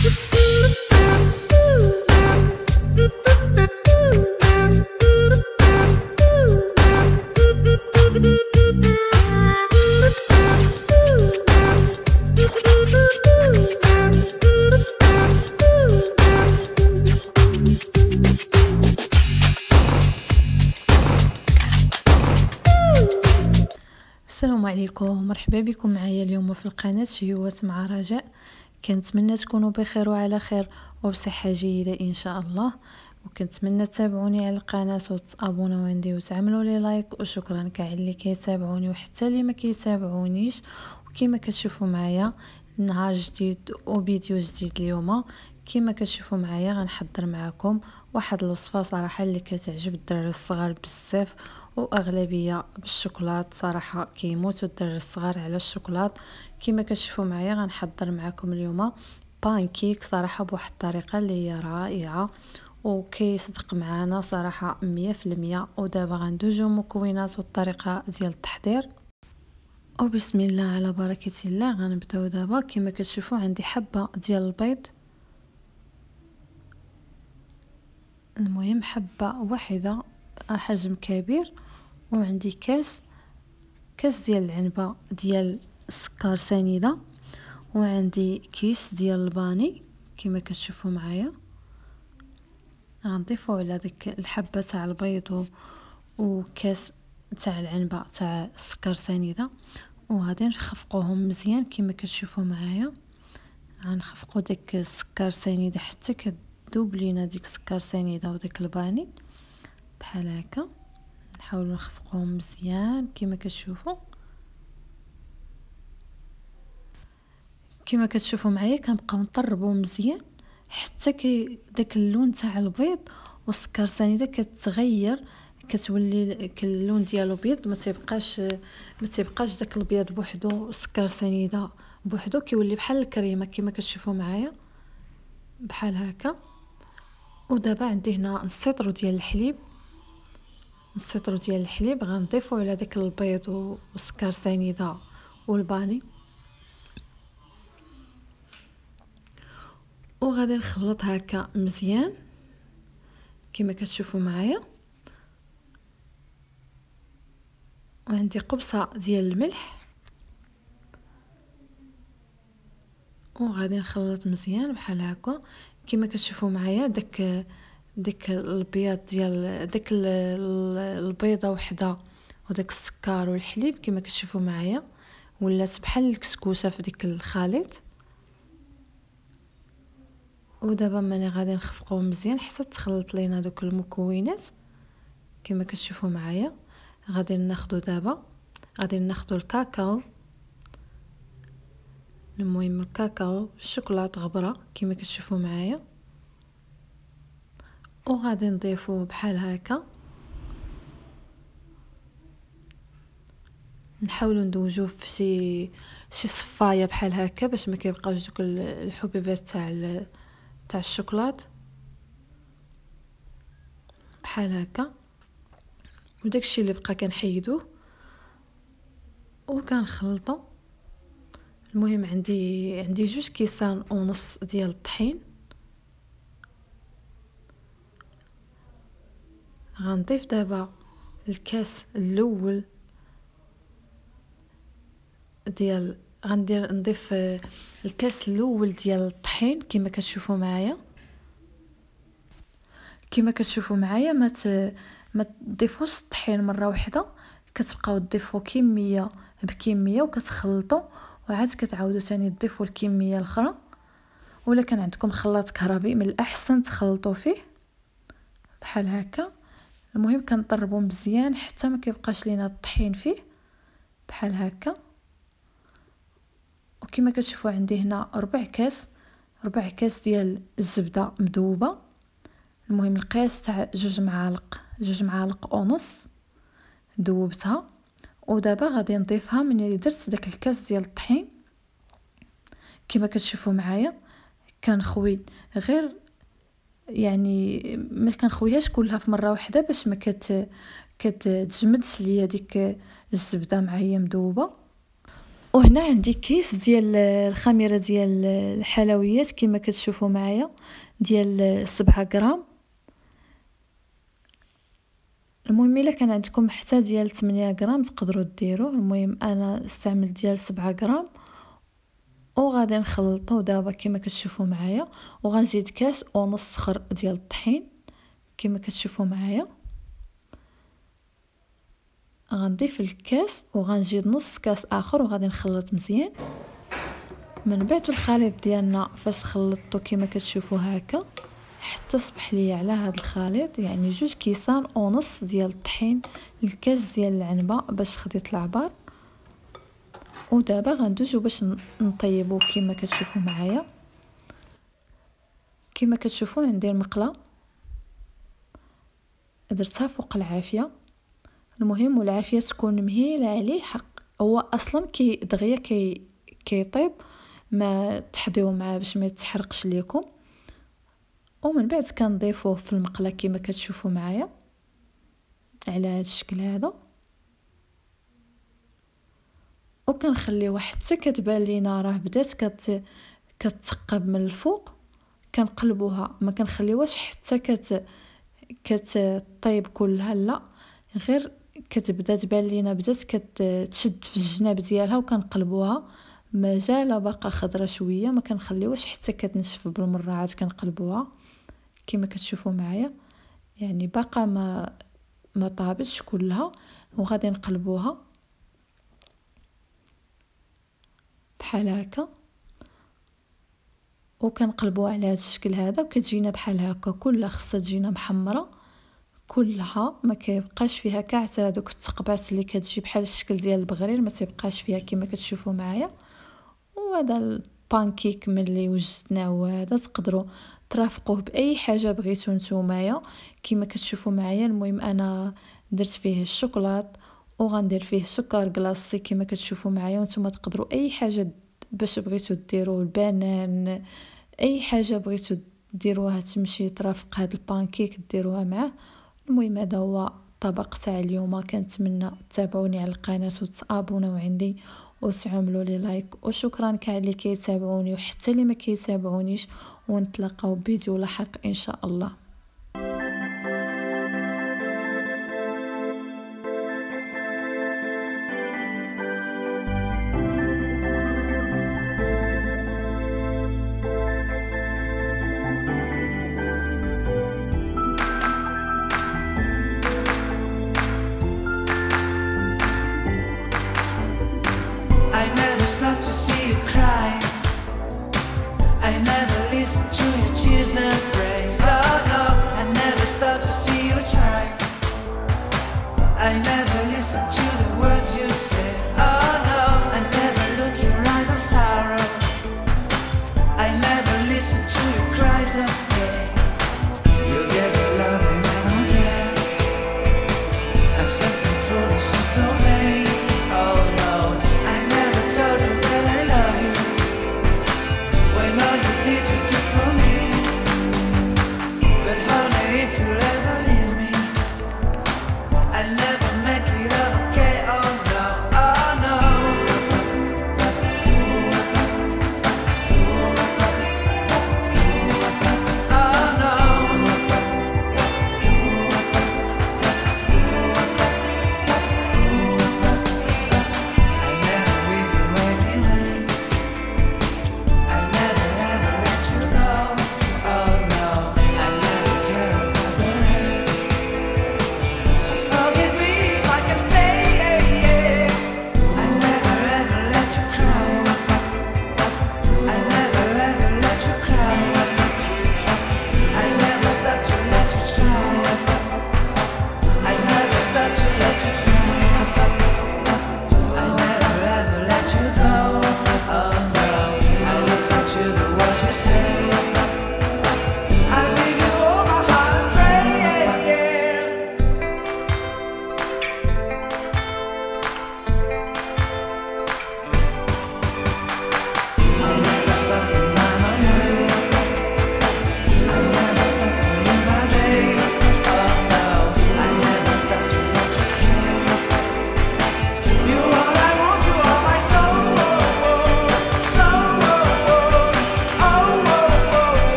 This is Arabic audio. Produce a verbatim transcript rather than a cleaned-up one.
السلام عليكم، مرحبا بكم معايا اليوم في القناه شيوات مع رجاء. كنتمنى تكونوا بخير وعلى خير وبصحه جيده ان شاء الله، وكنتمنى تتابعوني على القناه وتابوناو عندي وتعملوا لي لايك، وشكرا كاع اللي كيتابعوني وحتى اللي ما كيتابعونيش. وكما كتشوفوا معايا نهار جديد وفيديو جديد اليوم. كما كتشوفوا معايا غنحضر معكم واحد الوصفه صراحه اللي كتعجب الدراري الصغار بزاف، واغلبيه بالشوكولات. صراحه كيموتوا الدراري الصغار على الشوكولات. كما كتشوفوا معايا غنحضر معكم اليوم بانكيك صراحه بواحد الطريقه اللي هي رائعه وكيصدق معنا صراحه مية في المية. ودابا غندوزو مكونات والطريقه ديال التحضير، وبسم الله على بركه الله. غنبداو دابا. كما كتشوفوا عندي حبه ديال البيض، المهم حبه واحده حجم كبير، وعندي كاس كاس ديال العنبه ديال السكر سنيده، وعندي كيس ديال الباني كما كتشوفوا معايا. غنضيفوا على ديك الحبه تاع البيض وكاس تاع العنبه تاع السكر سنيده، وغادي نخفقوهم مزيان. كما كتشوفوا معايا غنخفقوا ديك السكر سنيده حتى كذوب لينا ديك السكر سنيده وديك الباني بحال هكا. نحاولوا نخفقوهم مزيان كما كتشوفوا. كما كتشوفوا معايا كنبقاو نطربوا مزيان حتى كي داك اللون تاع البيض والسكر سنيده كتغير، كتولي اللون ديالو بيض، ما تيبقاش ما تيبقاش داك البيض بوحدو والسكر سنيده بوحدو، كيولي بحال الكريمه كما كتشوفوا معايا بحال هكا. ودابا عندي هنا نص ديال الحليب، نص ديال الحليب غنضيفو على داك البيض والسكر سنيده والباني، وغادي نخلط هكا مزيان كما كتشوفوا معايا. وعندي قبصه ديال الملح، وغادي نخلط مزيان بحال هكا. كما كتشوفوا معايا داك داك البياض ديال داك البيضه وحده وداك السكر والحليب كما كتشوفوا معايا ولات بحال الكسكوسه في ديك الخليط. ودابا ماني غادي نخفقوه مزيان حتى تخلط لينا دوك المكونات كما كتشوفوا معايا. غادي ناخذ دابا غادي ناخذ الكاكاو، المهم الكاكاو الشوكولاط غبره كما كتشوفوا معايا، وغادي نضيفوه بحال هكا. نحاولوا ندوجوه في شي شي صفايه بحال هكا باش ما كيبقاوش دوك الحبيبات تاع تاع الشوكولاط بحال هكا. وداكشي اللي بقى كنحيدوه وكنخلطو. المهم عندي عندي جوج كيسان ونص ديال الطحين. غنضيف دابا الكاس الاول ديال غندير نضيف الكاس الاول ديال الطحين كما كتشوفوا معايا. كما كتشوفوا معايا ما ما تضيفوش الطحين مره واحده، كتبقاو تضيفوا كميه بكميه وكتخلطوا، وعاد كتعاودوا ثاني تضيفوا الكميه الاخرى. ولا كان عندكم خلاط كهربي من الاحسن تخلطوا فيه بحال هكا. المهم كنطربوا مزيان حتى ما كيبقاش لينا الطحين فيه بحال هكا. وكما كتشوفوا عندي هنا ربع كاس ربع كاس ديال الزبده مذوبه، المهم القياس تاع جوج معالق جوج معالق ونص ذوبتها. ودابا غادي نضيفها من درت داك الكاس ديال الطحين كما كتشوفوا معايا. كنخوي غير يعني ما كنخويهاش كلها في مره واحده باش ما كت كتجمدش ليا ديك الزبده معايا مذوبه. وهنا عندي كيس ديال الخميره ديال الحلويات كما كتشوفوا معايا، ديال سبعة غرام. المهم الا كان عندكم حتى ديال ثمانية غرام تقدروا ديروا، المهم انا استعملت ديال سبعة غرام. وغادي نخلطو دابا كما كتشوفوا معايا، وغنزيد كاس ونص صخر ديال الطحين كما كتشوفوا معايا. غنضيف الكاس وغنزيد نص كاس اخر وغادي نخلط مزيان. من بعد الخليط ديالنا فاش خلطته كما كتشوفوا هكا حتى صبح لي على هذا الخليط يعني جوج كيسان ونص ديال الطحين الكاس ديال العنبه باش خديت العبار. ودابا غندوزو باش نطيبو كما كتشوفوا معايا. كما كتشوفوا عندي المقله درتها فوق العافيه، المهم والعافيه تكون مهيله عليه، حق هو اصلا كي دغيا كي كيطيب ما تحضيو معاه باش ما يتحرقش ليكم. ومن بعد كنضيفوه في المقله كما كتشوفوا معايا على هذا الشكل هذا، وكنخليوه حتى كتبان لينا راه بدات كت كتثقب من الفوق. كنقلبوها ما كنخليوهاش حتى كت كتطيب كلها، لا غير كتبدا تبان لينا بدات كتشد في الجناب ديالها، وكنقلبوها مازال باقا خضره شويه، ما كنخليوهاش حتى كتنشف بالمره، عاد كنقلبوها كما كتشوفوا معايا يعني باقا ما ما طابتش كلها. وغادي نقلبوها بحال هكا وكنقلبوها على هذا الشكل هذا، وكتجينا بحال هكا كلها خصها تجينا محمره كلها، ما كيبقاش فيها كاع حتى هذوك الثقبات اللي كتجي بحال الشكل ديال البغرير ما تيبقاش فيها كما كتشوفوا معايا. وهذا البانكيك ملي وجدناه هذا تقدروا ترافقوه باي حاجه بغيتو نتومايا كما كتشوفوا معايا. المهم انا درت فيه الشوكولات وغندير فيه سكر كلاصي كما كتشوفوا معايا، وانتم تقدروا اي حاجه باش بغيتو ديروا البنان اي حاجه بغيتو ديروها تمشي ترافق هذا البانكيك ديروها معاه. المهم هذا هو الطبق تاع اليوم، كنتمنى تتابعوني على القناه وتابوناو عندي وتعملوا لي لايك، وشكرا كاع اللي كيتابعوني وحتى اللي ما كيتابعونيش، ونتلاقاو بفيديو لاحق ان شاء الله. To see you cry, I never listen to your tears and praise.